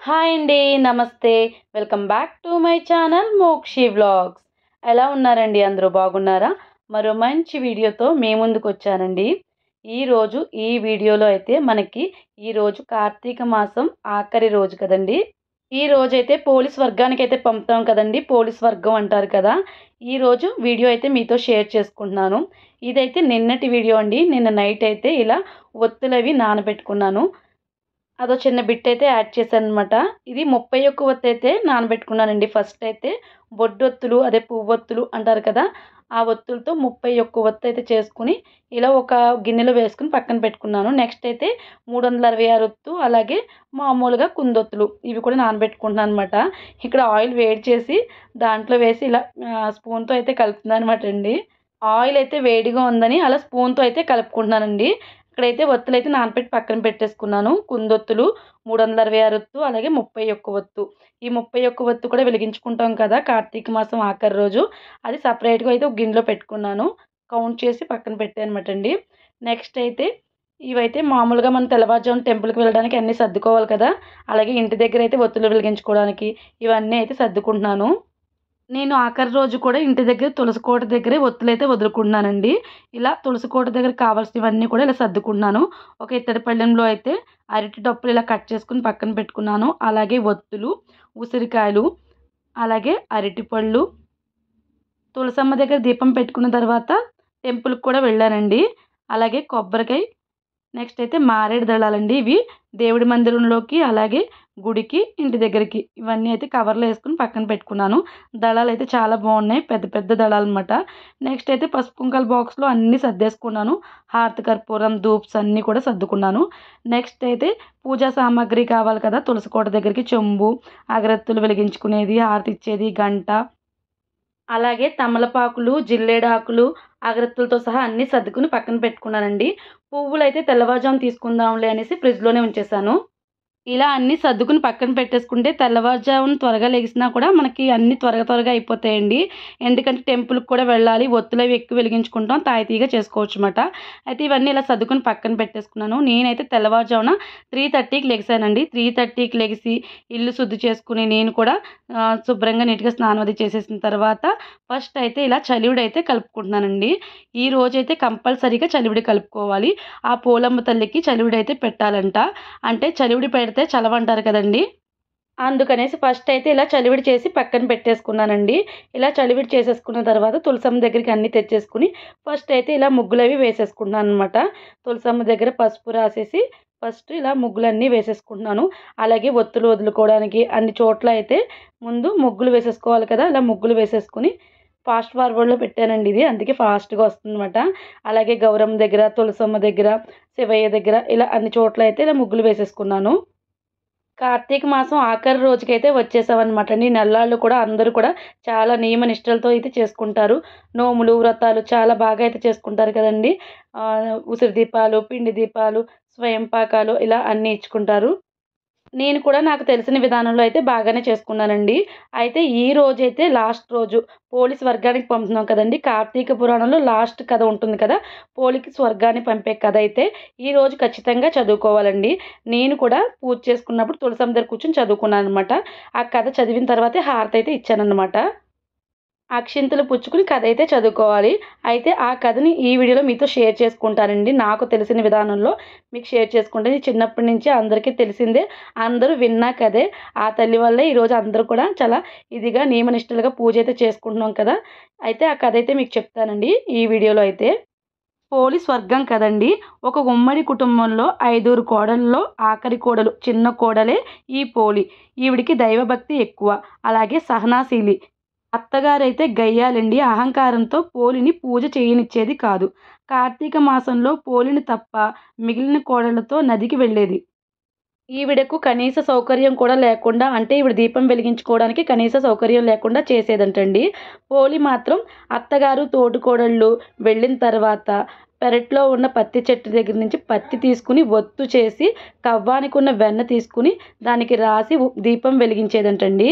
Hi అండి. నమస్తే. Welcome back to my channel Mokshi vlogs. ఎలా ఉన్నారండి? అందరూ బాగున్నారా? మరో మంచి వీడియోతో మీ ముందుకొచ్చానండి. ఈరోజు ఈ వీడియోలో అయితే మనకి ఈరోజు కార్తీక మాసం ఆఖరి రోజు కదండీ! ఈ రోజైతే పోలీస్ వర్గానికైతే పంపుతాం కదండీ! పోలీస్ వర్గం అంటారు కదా! ఈరోజు వీడియో అయితే మీతో షేర్ చేసుకుంటున్నాను. ఇదైతే నిన్నటి వీడియో అండి. నిన్న నైట్ అయితే ఇలా ఒత్తులవి నానబెట్టుకున్నాను. అదో చిన్న బిట్ అయితే యాడ్ చేశాననమాట. ఇది 31 ఒత్తయితే నానబెట్టుకున్నానండి. ఫస్ట్ అయితే బొడ్డొత్తులు అదే పువ్వొత్తులు అంటారు కదా! ఆ ఒత్తులతో 31 ఒత్తయితే చేసుకొని ఇలా ఒక గిన్నెలో వేసుకొని పక్కన పెట్టుకున్నాను. నెక్స్ట్ అయితే 366 ఒత్తు అలాగే మామూలుగా కుందొత్తులు ఇవి కూడా నానబెట్టుకుంటున్నాననమాట. ఇక్కడ ఆయిల్ వేడి చేసి దాంట్లో వేసి ఇలా స్పూన్‌తో అయితే కలుపుతున్నాననమాట అండి. ఆయిల్ అయితే వేడిగా ఉందని అలా స్పూన్‌తో అయితే కలుపుకుంటున్నానండి. ఇక్కడైతే ఒత్తులైతే నానబెట్టి పక్కన పెట్టేసుకున్నాను. కుందొత్తులు 366 ఒత్తు అలాగే 31 ఒత్తు. ఈ 31 ఒత్తు కూడా వెలిగించుకుంటాం కదా! కార్తీక మాసం ఆఖరి రోజు. అది సెపరేట్‌గా అయితే ఒక గిన్నెలో పెట్టుకున్నాను. కౌంట్ చేసి పక్కన పెట్టాననమాట అండి. నెక్స్ట్ అయితే ఇవైతే మామూలుగా మనం తెల్లవారుజామున టెంపుల్‌కి వెళ్ళడానికి అన్నీ సర్దుకోవాలి కదా! అలాగే ఇంటి దగ్గర అయితే ఒత్తులు వెలిగించుకోవడానికి ఇవన్నీ అయితే సర్దుకుంటున్నాను. నేను ఆఖరి రోజు కూడా ఇంటి దగ్గర తులసి కోట దగ్గరే ఒత్తులైతే వదులుకుంటున్నానండి. ఇలా తులసి కోట దగ్గర కావాల్సినవన్నీ కూడా ఇలా సర్దుకుంటున్నాను. ఒక ఇత్తడి పళ్ళెంలో అయితే అరటి డప్పులు ఇలా కట్ చేసుకొని పక్కన పెట్టుకున్నాను. అలాగే ఒత్తులు, ఉసిరికాయలు, అలాగే అరటిపళ్ళు, తులసమ్మ దగ్గర దీపం పెట్టుకున్న తర్వాత టెంపుల్‌కి కూడా వెళ్ళానండి. అలాగే కొబ్బరికాయ నెక్స్ట్ అయితే మారేడు దళాలండి. ఇవి దేవుడి మందిరంలోకి, అలాగే గుడికి, ఇంటి దగ్గరికి ఇవన్నీ అయితే కవర్‌లో యేసుకొని పక్కన పెట్టుకున్నాను. దళాలైతే చాలా బాగున్నాయి. పెద్ద పెద్ద దళాలనమాట. నెక్స్ట్ అయితే పసుపు కుంకాల బాక్స్‌లో అన్నీ సర్దేసుకున్నాను. హారతి కర్పూరం, ధూప్స్ అన్నీ కూడా సర్దుకున్నాను. నెక్స్ట్ అయితే పూజా సామాగ్రి కావాలి కదా! తులసి కోట దగ్గరికి చెంబు, అగరత్తులు వెలిగించుకునేది, హారతి ఇచ్చేది, గంట, అలాగే తమలపాకులు, జిల్లేడాకులు, అగరత్తులతో సహా అన్నీ సర్దుకుని పక్కన పెట్టుకున్నానండి. పువ్వులైతే తెల్లవారుజామున తీసుకుందాంలే అనేసి ఫ్రిడ్జ్‌లోనే ఉంచేశాను. ఇలా అన్నీ సర్దుకుని పక్కన పెట్టేసుకుంటే తెల్లవారుజామున త్వరగా లెగిసినా కూడా మనకి అన్నీ త్వరగా త్వరగా అయిపోతాయండి. ఎందుకంటే టెంపుల్‌కి కూడా వెళ్ళాలి. ఒత్తులవి ఎక్కువ వెలిగించుకుంటాం. తాయితీగా చేసుకోవచ్చుమాట. అయితే ఇవన్నీ ఇలా సర్దుకొని పక్కన పెట్టేసుకున్నాను. నేనైతే తెల్లవారుజామున 3:30కి లెగిసానండి. 3:30కి లెగిసి ఇల్లు శుద్ధి చేసుకుని నేను కూడా శుభ్రంగా నీట్‌గా స్నానం అది చేసేసిన తర్వాత ఫస్ట్ అయితే ఇలా చలివిడైతే కలుపుకుంటున్నానండి. ఈ రోజైతే కంపల్సరీగా చలివిడి కలుపుకోవాలి. ఆ పోలమ్మ తల్లికి చలివిడైతే పెట్టాలంట. అంటే చలివిడి పెడితే చలవంటారు కదండీ! అందుకనేసి ఫస్ట్ అయితే ఇలా చలివిడి చేసి పక్కన పెట్టేసుకున్నానండి. ఇలా చలివిడి చేసేసుకున్న తర్వాత తులసమ్మ దగ్గరికి అన్నీ తెచ్చేసుకొని ఫస్ట్ అయితే ఇలా ముగ్గులవి వేసేసుకుంటున్నాననమాట. తులసమ్మ దగ్గర పసుపు రాసేసి ఫస్ట్ ఇలా ముగ్గులన్నీ వేసేసుకుంటున్నాను. అలాగే ఒత్తులు వదులుకోవడానికి అన్ని చోట్ల అయితే ముందు ముగ్గులు వేసేసుకోవాలి కదా! ఇలా ముగ్గులు వేసేసుకొని ఫాస్ట్ ఫార్వర్డ్‌లో పెట్టానండి ఇది. అందుకే ఫాస్ట్‌గా వస్తుందనమాట. అలాగే గౌరమ్మ దగ్గర, తులసమ్మ దగ్గర, శివయ్య దగ్గర ఇలా అన్ని చోట్ల అయితే ఇలా ముగ్గులు వేసేసుకున్నాను. కార్తీక మాసం ఆఖరి రోజుకైతే వచ్చేసామనమాట అండి. నెల్లాళ్ళు కూడా అందరూ కూడా చాలా నియమ నిష్టలతో అయితే చేసుకుంటారు. నోములు, వ్రతాలు చాలా బాగా అయితే చేసుకుంటారు కదండీ! ఉసిరి దీపాలు, పిండి దీపాలు, స్వయం పాకాలు ఇలా అన్నీ ఇచ్చుకుంటారు. నేను కూడా నాకు తెలిసిన విధానంలో అయితే బాగానే చేసుకున్నానండి. అయితే ఈ రోజైతే లాస్ట్ రోజు పోలీస్ వర్గానికి పంపుతున్నాం కదండీ! కార్తీక పురాణంలో లాస్ట్ కథ ఉంటుంది కదా! పోలీస్ స్వర్గాన్ని పంపే కథ అయితే ఈరోజు ఖచ్చితంగా చదువుకోవాలండి. నేను కూడా పూజ చేసుకున్నప్పుడు తులసమ్మ దగ్గర కూర్చొని చదువుకున్నాననమాట. ఆ కథ చదివిన తర్వాతే హారతయితే ఇచ్చాననమాట. అక్షింతలు పుచ్చుకుని కథ అయితే చదువుకోవాలి. అయితే ఆ కథని ఈ వీడియోలో మీతో షేర్ చేసుకుంటానండి. నాకు తెలిసిన విధానంలో మీకు షేర్ చేసుకుంటే ఇది చిన్నప్పటి నుంచి అందరికీ తెలిసిందే. అందరూ విన్న కథే. ఆ తల్లి వల్లే ఈరోజు అందరూ కూడా చాలా ఇదిగా నియమనిష్టలుగా పూజ అయితే చేసుకుంటున్నాం కదా! అయితే ఆ కథ అయితే మీకు చెప్తానండి ఈ వీడియోలో అయితే. పోలీస్ వర్గం కదండీ! ఒక ఉమ్మడి కుటుంబంలో 5 కోడల్లో ఆఖరి కోడలు చిన్న కోడలే ఈ పోలి. ఈవిడికి దైవభక్తి ఎక్కువ. అలాగే సహనాశీలి. అత్తగారైతే గయ్యాళండి. అహంకారంతో పోలిని పూజ చేయనిచ్చేది కాదు. కార్తీక మాసంలో పోలిని తప్ప మిగిలిన కోడళ్ళతో నదికి వెళ్ళేది. ఈవిడకు కనీస సౌకర్యం కూడా లేకుండా అంటే ఈవిడ దీపం వెలిగించుకోవడానికి కనీస సౌకర్యం లేకుండా చేసేదంటండి. పోలి మాత్రం అత్తగారు, తోటికోడళ్ళు వెళ్ళిన తర్వాత పెరట్లో ఉన్న పత్తి చెట్టు దగ్గర నుంచి పత్తి తీసుకుని ఒత్తు చేసి కవ్వానికున్న వెన్న తీసుకుని దానికి రాసి దీపం వెలిగించేదంటండి.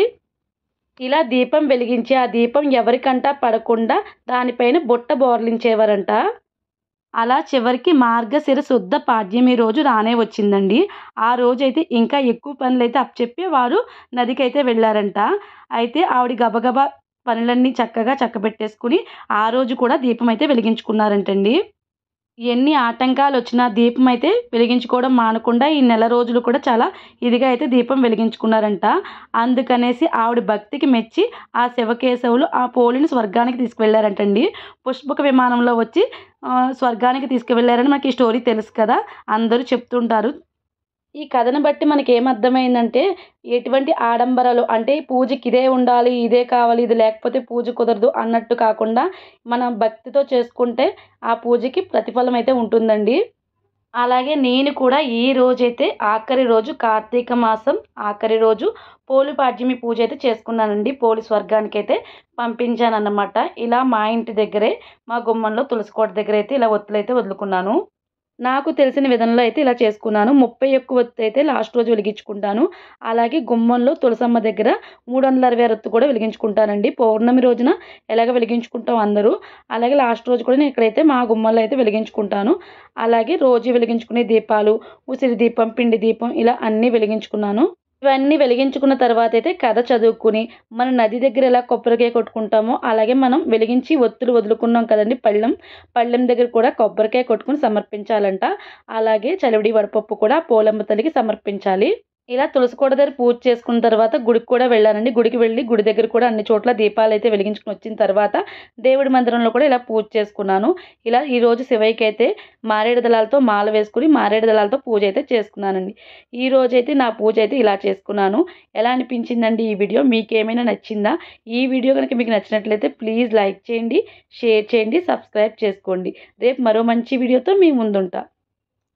ఇలా దీపం వెలిగించి, ఆ దీపం ఎవరికంటా పడకుండా దానిపైన బుట్ట బోర్లించేవారంట. అలా చివరికి మార్గశిర శుద్ధ పాడ్యమి రోజు రానే వచ్చిందండి. ఆ రోజైతే ఇంకా ఎక్కువ పనులైతే అప్పచెప్పి వారు నదికైతే వెళ్ళారంట. అయితే ఆవిడ గబగబా పనులన్నీ చక్కగా చక్కబెట్టేసుకుని ఆ రోజు కూడా దీపం అయితే వెలిగించుకున్నారంటండి. ఎన్ని ఆటంకాలొచ్చినా దీపమైతే వెలిగించుకోవడం మానకుండా ఈ నెల రోజులు కూడా చాలా ఇదిగా అయితే దీపం వెలిగించుకున్నారంట. అందుకనేసి ఆవిడ భక్తికి మెచ్చి ఆ శివకేశవులు ఆ పోలిని స్వర్గానికి తీసుకువెళ్లారంటండి. పుష్పక విమానంలో వచ్చి స్వర్గానికి తీసుకువెళ్లారని మనకి ఈ స్టోరీ తెలుసు కదా! అందరూ చెప్తుంటారు. ఈ కథను బట్టి మనకేమర్థమైందంటే, ఎటువంటి ఆడంబరాలు అంటే పూజకి ఇదే ఉండాలి, ఇదే కావాలి, ఇది లేకపోతే పూజ కుదరదు అన్నట్టు కాకుండా, మనం భక్తితో చేసుకుంటే ఆ పూజకి ప్రతిఫలం అయితే ఉంటుందండి. అలాగే నేను కూడా ఈ రోజైతే ఆఖరి రోజు కార్తీక మాసం ఆఖరి రోజు పోలిపాడ్యమి పూజ అయితే చేసుకున్నానండి. పోలి స్వర్గానికైతే పంపించానన్నమాట. ఇలా మా ఇంటి దగ్గరే మా గుమ్మంలో తులసి కోట దగ్గరైతే ఇలా ఒత్తులైతే వదులుకున్నాను. నాకు తెలిసిన విధంలో అయితే ఇలా చేసుకున్నాను. 31 ఒత్తయితే లాస్ట్ రోజు వెలిగించుకుంటాను. అలాగే గుమ్మంలో తులసమ్మ దగ్గర 366 ఒత్తు కూడా వెలిగించుకుంటానండి. పౌర్ణమి రోజున ఎలాగ వెలిగించుకుంటాం అందరూ, అలాగే లాస్ట్ రోజు కూడా నేను ఇక్కడైతే మా గుమ్మంలో అయితే వెలిగించుకుంటాను. అలాగే రోజు వెలిగించుకునే దీపాలు, ఉసిరి దీపం, పిండి దీపం ఇలా అన్నీ వెలిగించుకున్నాను. ఇవన్నీ వెలిగించుకున్న తర్వాతైతే కథ చదువుకుని, మన నది దగ్గర ఎలా కొబ్బరికాయ కొట్టుకుంటామో, అలాగే మనం వెలిగించి ఒత్తులు వదులుకున్నాం కదండీ పళ్ళెం. పళ్ళెం దగ్గర కూడా కొబ్బరికాయ కొట్టుకొని సమర్పించాలంట. అలాగే చలివిడి వడపప్పు కూడా పోలమ్మ తల్లికి సమర్పించాలి. ఇలా తులసి కోట దగ్గర పూజ చేసుకున్న తర్వాత గుడికి కూడా వెళ్ళానండి. గుడికి వెళ్ళి గుడి దగ్గర కూడా అన్ని చోట్ల దీపాలైతే వెలిగించుకొని వచ్చిన తర్వాత దేవుడి మందిరంలో కూడా ఇలా పూజ చేసుకున్నాను. ఇలా ఈరోజు శివయ్యకైతే మారేడు దళాలతో మాల వేసుకుని మారేడు దళాలతో పూజ అయితే చేసుకున్నానండి. ఈరోజైతే నా పూజ అయితే ఇలా చేసుకున్నాను. ఎలా అనిపించిందండి ఈ వీడియో? మీకేమైనా నచ్చిందా? ఈ వీడియో కనుక మీకు నచ్చినట్లయితే ప్లీజ్ లైక్ చేయండి, షేర్ చేయండి, సబ్స్క్రైబ్ చేసుకోండి. రేపు మరో మంచి వీడియోతో మీ ముందుంటా.